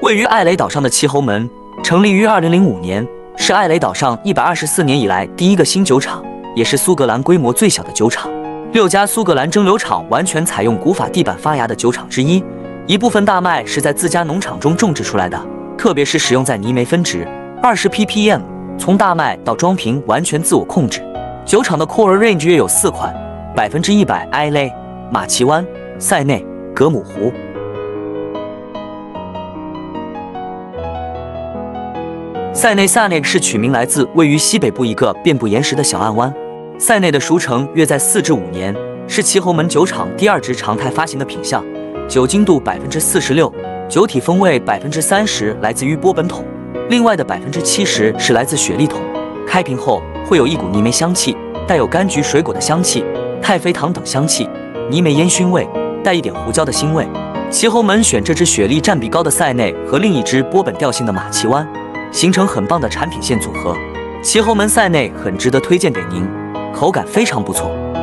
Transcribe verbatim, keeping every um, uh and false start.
位于艾雷岛上的齐侯门，成立于二零零五年，是艾雷岛上一百二十四年以来第一个新酒厂，也是苏格兰规模最小的酒厂。六家苏格兰蒸馏厂完全采用古法地板发芽的酒厂之一。一部分大麦是在自家农场中种植出来的，特别是使用在泥煤分值二十 ppm， 从大麦到装瓶完全自我控制。酒厂的 Core Range 约有四款，百分之一百艾雷、马奇湾、塞内、格姆湖。塞内萨内是取名来自位于西北部一个遍布岩石的小岸湾。塞内的熟成约在四至五年，是齐侯门酒厂第二支常态发行的品项，酒精度百分之四十六，酒体风味百分之三十来自于波本桶，另外的百分之七十是来自雪莉桶。开瓶后会有一股泥煤香气，带有柑橘水果的香气、太妃糖等香气，泥煤烟熏味，带一点胡椒的腥味。齐侯门选这支雪莉占比高的塞内和另一支波本调性的马奇湾，形成很棒的产品线组合。齐侯门塞内很值得推荐给您，口感非常不错。